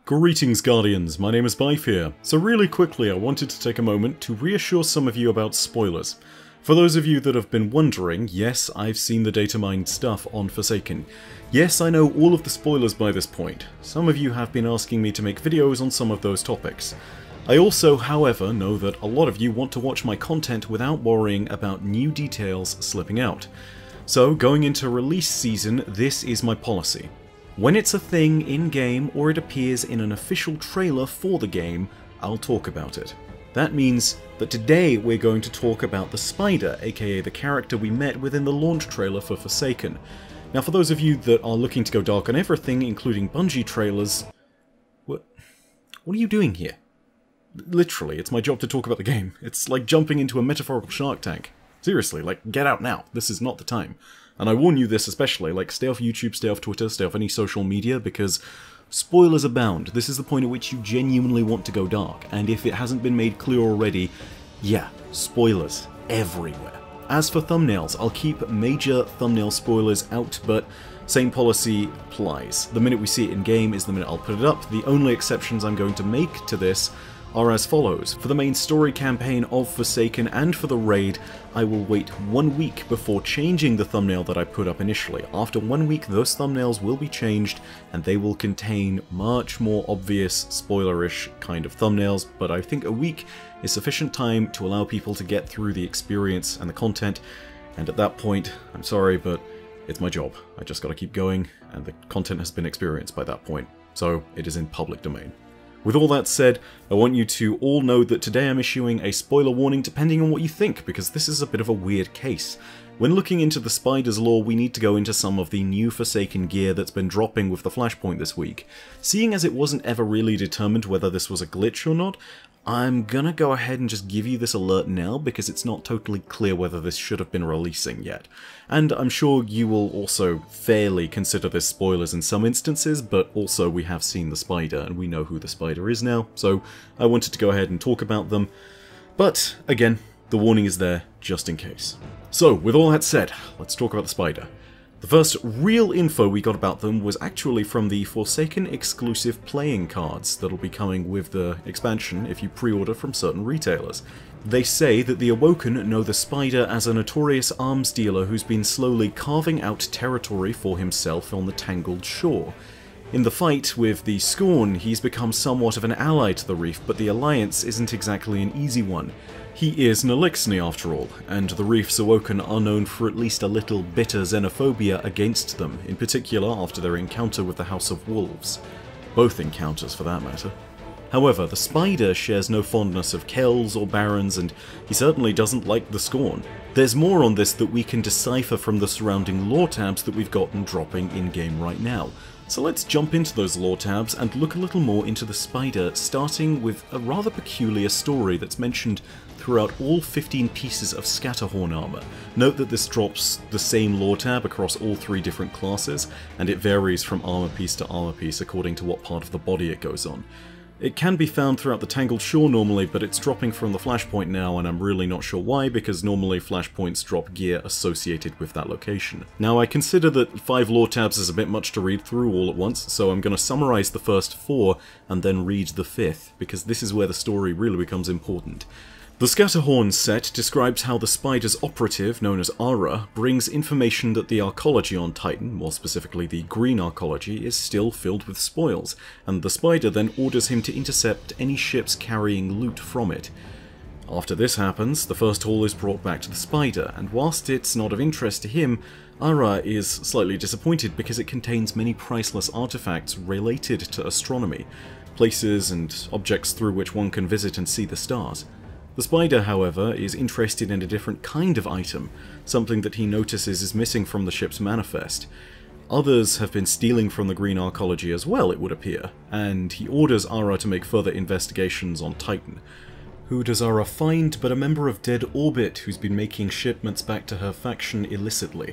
Greetings Guardians, my name is Bife here. So really quickly I wanted to take a moment to reassure some of you about spoilers. For those of you that have been wondering, yes, I've seen the data mined stuff on Forsaken. Yes, I know all of the spoilers by this point. Some of you have been asking me to make videos on some of those topics. I also, however, know that a lot of you want to watch my content without worrying about new details slipping out. So going into release season, this is my policy. When it's a thing in-game or it appears in an official trailer for the game, I'll talk about it. That means that today we're going to talk about the Spider, aka the character we met within the launch trailer for Forsaken. Now for those of you that are looking to go dark on everything, including Bungie trailers, what are you doing here? Literally, it's my job to talk about the game. It's like jumping into a metaphorical shark tank. Seriously, like, get out now. This is not the time. And I warn you this especially, like, stay off YouTube, stay off Twitter, stay off any social media, because spoilers abound. This is the point at which you genuinely want to go dark, and if it hasn't been made clear already, yeah, spoilers everywhere. As for thumbnails, I'll keep major thumbnail spoilers out, but same policy applies. The minute we see it in-game is the minute I'll put it up. The only exceptions I'm going to make to this are as follows. For the main story campaign of Forsaken and for the raid, I will wait 1 week before changing the thumbnail that I put up initially. After 1 week, those thumbnails will be changed and they will contain much more obvious, spoilerish kind of thumbnails, but I think a week is sufficient time to allow people to get through the experience and the content, and at that point, I'm sorry, but it's my job. I just gotta keep going, and the content has been experienced by that point, so it is in public domain. With all that said, I want you to all know that today I'm issuing a spoiler warning depending on what you think, because this is a bit of a weird case. When looking into the Spider's lore, we need to go into some of the new Forsaken gear that's been dropping with the Flashpoint this week. Seeing as it wasn't ever really determined whether this was a glitch or not, I'm gonna go ahead and just give you this alert now because it's not totally clear whether this should have been releasing yet. And I'm sure you will also fairly consider this spoilers in some instances, but also we have seen the Spider and we know who the Spider is now, so I wanted to go ahead and talk about them. But again, the warning is there just in case. So with all that said, let's talk about the Spider. The first real info we got about them was actually from the Forsaken exclusive playing cards that'll be coming with the expansion if you pre-order from certain retailers. They say that the Awoken know the Spider as a notorious arms dealer who's been slowly carving out territory for himself on the Tangled shore. In the fight with the Scorn, he's become somewhat of an ally to the Reef, but the alliance isn't exactly an easy one. He is an Elixni after all, and the Reef's Awoken are known for at least a little bitter xenophobia against them, in particular after their encounter with the House of Wolves. Both encounters for that matter. However, the Spider shares no fondness of Kells or Barons, and he certainly doesn't like the Scorn. There's more on this that we can decipher from the surrounding lore tabs that we've gotten dropping in-game right now. So let's jump into those lore tabs and look a little more into the Spider, starting with a rather peculiar story that's mentioned throughout all 15 pieces of Scatterhorn armor. Note that this drops the same lore tab across all 3 different classes, and it varies from armor piece to armor piece according to what part of the body it goes on. It can be found throughout the Tangled Shore normally, but it's dropping from the Flashpoint now, and I'm really not sure why, because normally Flashpoints drop gear associated with that location. Now, I consider that 5 lore tabs is a bit much to read through all at once, so I'm going to summarize the first 4 and then read the 5th, because this is where the story really becomes important. The Scatterhorn set describes how the Spider's operative, known as Ara, brings information that the arcology on Titan, more specifically the green arcology, is still filled with spoils, and the Spider then orders him to intercept any ships carrying loot from it. After this happens, the first haul is brought back to the Spider, and whilst it's not of interest to him, Ara is slightly disappointed because it contains many priceless artifacts related to astronomy, places and objects through which one can visit and see the stars. The Spider, however, is interested in a different kind of item, something that he notices is missing from the ship's manifest. Others have been stealing from the green arcology as well, it would appear, and he orders Ara to make further investigations on Titan. Who does Ara find but a member of Dead Orbit who's been making shipments back to her faction illicitly?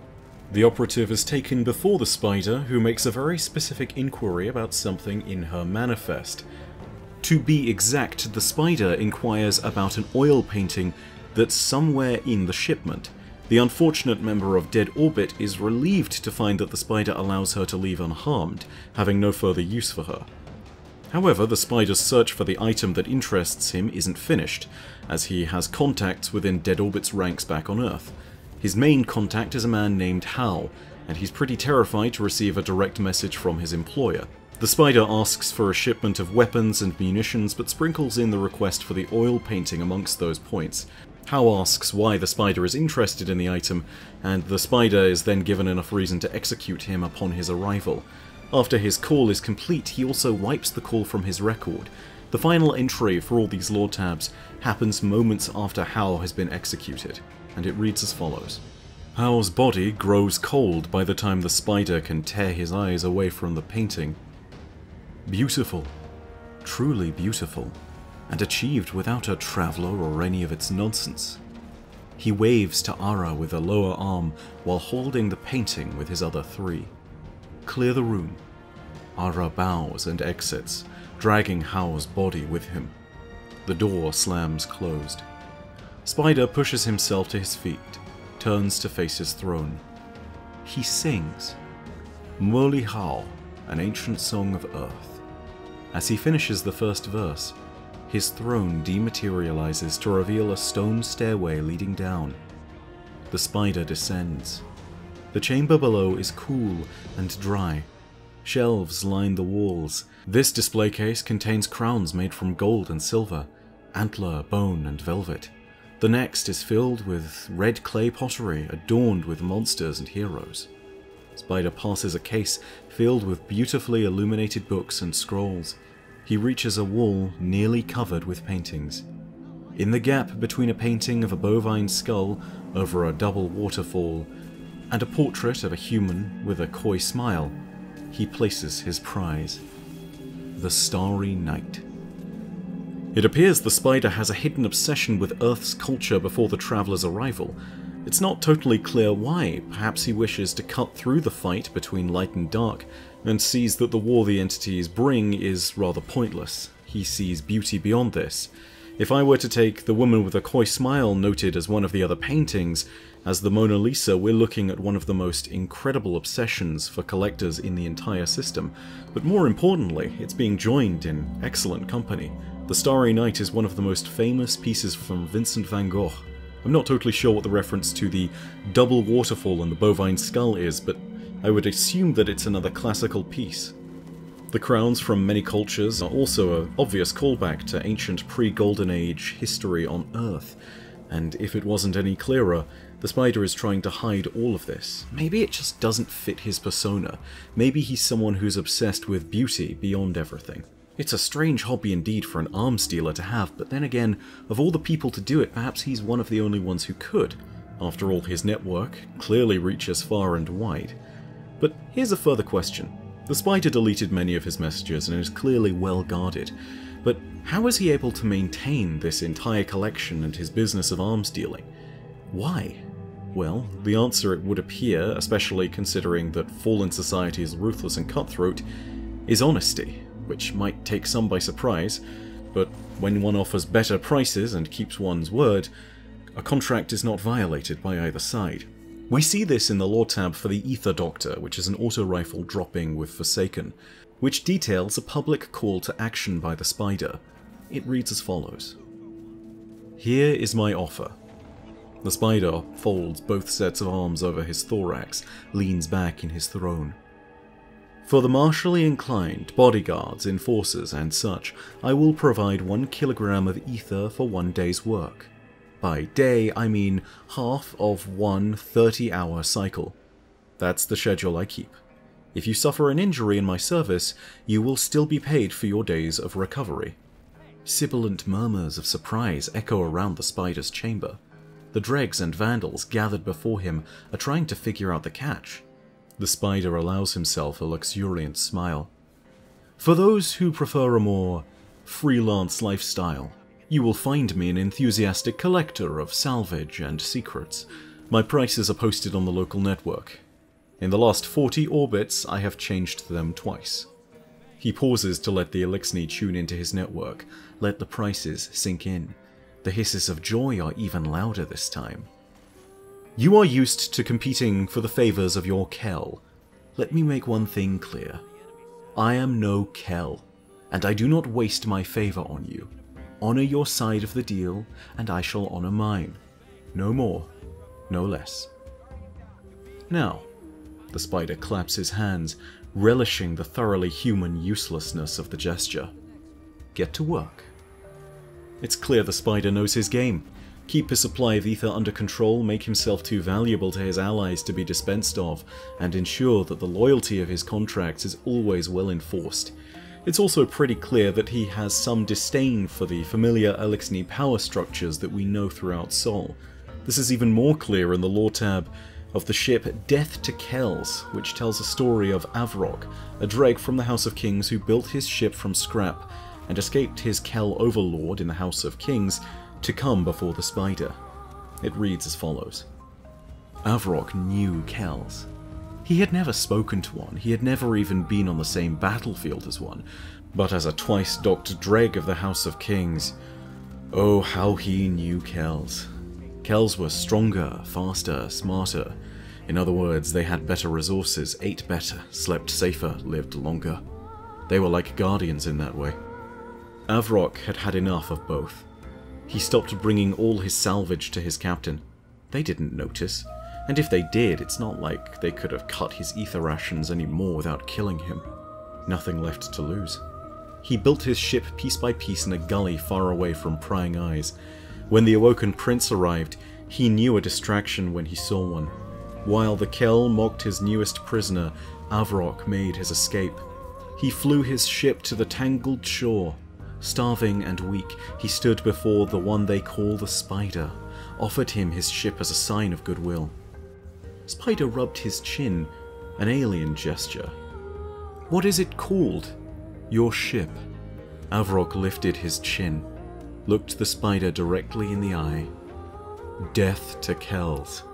The operative is taken before the Spider, who makes a very specific inquiry about something in her manifest. To be exact, the Spider inquires about an oil painting that's somewhere in the shipment. The unfortunate member of Dead Orbit is relieved to find that the Spider allows her to leave unharmed, having no further use for her. However, the spider's search for the item that interests him isn't finished, as he has contacts within Dead Orbit's ranks back on Earth. His main contact is a man named Hal, and he's pretty terrified to receive a direct message from his employer. The spider asks for a shipment of weapons and munitions, but sprinkles in the request for the oil painting amongst those points. Hal asks why the spider is interested in the item, and the spider is then given enough reason to execute him upon his arrival. After his call is complete, he also wipes the call from his record. The final entry for all these lore tabs happens moments after Hal has been executed, and it reads as follows. Hal's body grows cold by the time the spider can tear his eyes away from the painting. Beautiful, truly beautiful, and achieved without a traveller or any of its nonsense. He waves to Ara with a lower arm while holding the painting with his other three. Clear the room. Ara bows and exits, dragging Hal's body with him. The door slams closed. Spider pushes himself to his feet, turns to face his throne. He sings Murli Hao, an ancient song of earth. As he finishes the first verse, his throne dematerializes to reveal a stone stairway leading down. The spider descends. The chamber below is cool and dry. Shelves line the walls. This display case contains crowns made from gold and silver, antler, bone, and velvet. The next is filled with red clay pottery adorned with monsters and heroes. Spider passes a case filled with beautifully illuminated books and scrolls. He reaches a wall nearly covered with paintings. In the gap between a painting of a bovine skull over a double waterfall and a portrait of a human with a coy smile, he places his prize, the Starry Night. It appears the spider has a hidden obsession with Earth's culture before the traveller's arrival. It's not totally clear why. Perhaps he wishes to cut through the fight between light and dark, and sees that the war the entities bring is rather pointless. He sees beauty beyond this. If I were to take the woman with a coy smile noted as one of the other paintings as the Mona Lisa, we're looking at one of the most incredible obsessions for collectors in the entire system. But more importantly, it's being joined in excellent company. The Starry Night is one of the most famous pieces from Vincent van Gogh. I'm not totally sure what the reference to the double waterfall and the bovine skull is, but I would assume that it's another classical piece. The crowns from many cultures are also an obvious callback to ancient pre-Golden Age history on Earth, and if it wasn't any clearer, the spider is trying to hide all of this. Maybe it just doesn't fit his persona. Maybe he's someone who's obsessed with beauty beyond everything. It's a strange hobby indeed for an arms dealer to have, but then again, of all the people to do it, perhaps he's one of the only ones who could. After all, his network clearly reaches far and wide. But here's a further question. The spider deleted many of his messages and is clearly well guarded, but how is he able to maintain this entire collection and his business of arms dealing? Why? Well, the answer, it would appear, especially considering that fallen society is ruthless and cutthroat, is honesty, which might take some by surprise, but when one offers better prices and keeps one's word, a contract is not violated by either side. We see this in the lore tab for the Ether Doctor, which is an auto-rifle dropping with Forsaken, which details a public call to action by the spider. It reads as follows. Here is my offer. The spider folds both sets of arms over his thorax, leans back in his throne. For the martially inclined, bodyguards, enforcers, and such, I will provide 1 kilogram of ether for 1 day's work. By day, I mean half of one 30-hour cycle. That's the schedule I keep. If you suffer an injury in my service, you will still be paid for your days of recovery. Sibilant murmurs of surprise echo around the spider's chamber. The dregs and vandals gathered before him are trying to figure out the catch. The spider allows himself a luxuriant smile. For those who prefer a more freelance lifestyle, you will find me an enthusiastic collector of salvage and secrets. My prices are posted on the local network. In the last 40 orbits, I have changed them twice. He pauses to let the Elixni tune into his network, let the prices sink in. The hisses of joy are even louder this time. You are used to competing for the favors of your Kell. Let me make one thing clear. I am no Kell. and I do not waste my favor on you. Honor your side of the deal, and I shall honor mine. No more, no less. Now, the spider claps his hands, relishing the thoroughly human uselessness of the gesture. Get to work. It's clear the spider knows his game. Keep his supply of ether under control, make himself too valuable to his allies to be dispensed of, and ensure that the loyalty of his contracts is always well enforced. It's also pretty clear that he has some disdain for the familiar Elixni power structures that we know throughout Sol. This is even more clear in the lore tab of the ship Death to Kells, which tells a story of Avrok, a dreg from the House of Kings who built his ship from scrap and escaped his Kell overlord in the House of Kings to come before the spider. It reads as follows. Avrok knew Kells. He had never spoken to one, he had never even been on the same battlefield as one, but as a twice-docked dreg of the House of Kings, oh how he knew Kells. Kells were stronger, faster, smarter. In other words, they had better resources, ate better, slept safer, lived longer. They were like guardians in that way. Avrok had had enough of both. He stopped bringing all his salvage to his captain. They didn't notice, and if they did, it's not like they could have cut his ether rations any more without killing him. Nothing left to lose. He built his ship piece by piece in a gully far away from prying eyes. When the awoken prince arrived, he knew a distraction when he saw one. While the Kell mocked his newest prisoner, Avrok made his escape. He flew his ship to the Tangled shore. Starving and weak, he stood before the one they call the Spider, offered him his ship as a sign of goodwill. Spider rubbed his chin, an alien gesture. What is it called? Your ship. Avrok lifted his chin, looked the spider directly in the eye. Death to Kells.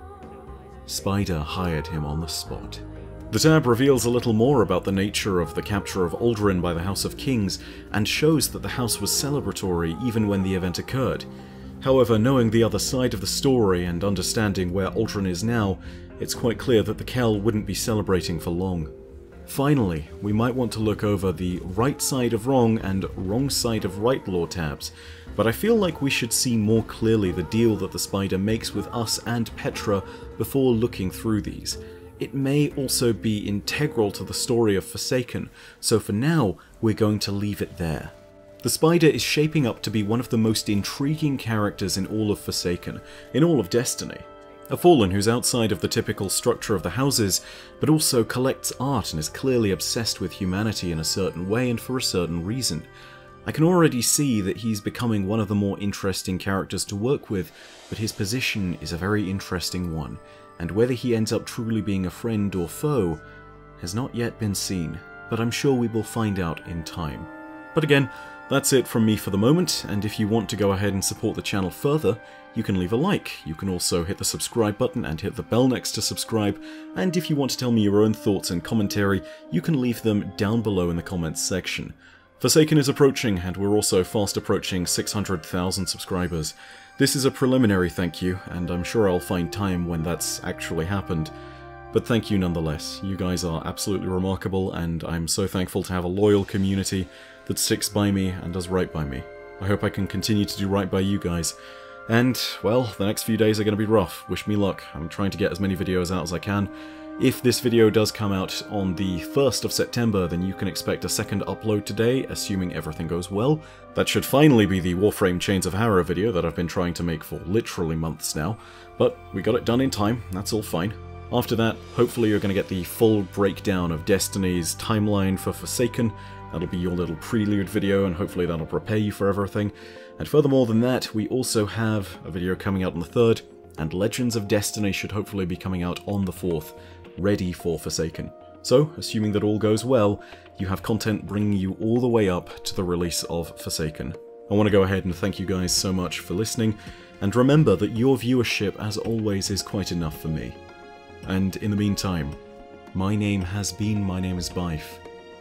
Spider hired him on the spot. The tab reveals a little more about the nature of the capture of Aldrin by the House of Kings, and shows that the house was celebratory even when the event occurred. However, knowing the other side of the story and understanding where Aldrin is now, it's quite clear that the Kell wouldn't be celebrating for long. Finally, we might want to look over the right side of wrong and wrong side of right lore tabs, but I feel like we should see more clearly the deal that the spider makes with us and Petra before looking through these. It may also be integral to the story of Forsaken, so for now, we're going to leave it there. The spider is shaping up to be one of the most intriguing characters in all of Forsaken, in all of Destiny. A Fallen who's outside of the typical structure of the houses, but also collects art and is clearly obsessed with humanity in a certain way and for a certain reason. I can already see that he's becoming one of the more interesting characters to work with, but his position is a very interesting one, and whether he ends up truly being a friend or foe has not yet been seen, but I'm sure we will find out in time. But again, that's it from me for the moment, and if you want to go ahead and support the channel further, you can leave a like. You can also hit the subscribe button and hit the bell next to subscribe, and if you want to tell me your own thoughts and commentary, you can leave them down below in the comments section. Forsaken is approaching, and we're also fast approaching 600,000 subscribers. This is a preliminary thank you, and I'm sure I'll find time when that's actually happened. But thank you nonetheless. You guys are absolutely remarkable, and I'm so thankful to have a loyal community that sticks by me and does right by me. I hope I can continue to do right by you guys. And, well, the next few days are going to be rough. Wish me luck. I'm trying to get as many videos out as I can. If this video does come out on the 1st of September, then you can expect a second upload today, assuming everything goes well. That should finally be the Warframe Chains of Harrow video that I've been trying to make for literally months now. But we got it done in time, that's all fine. After that, hopefully you're going to get the full breakdown of Destiny's timeline for Forsaken. That'll be your little prelude video, and hopefully that'll prepare you for everything. And furthermore than that, we also have a video coming out on the 3rd, and Legends of Destiny should hopefully be coming out on the 4th, ready for Forsaken. So, assuming that all goes well, you have content bringing you all the way up to the release of Forsaken. I want to go ahead and thank you guys so much for listening, and remember that your viewership, as always, is quite enough for me. And in the meantime, my name is Bife.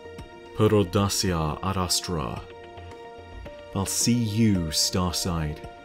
Per audacia ad astra. I'll see you, Starside.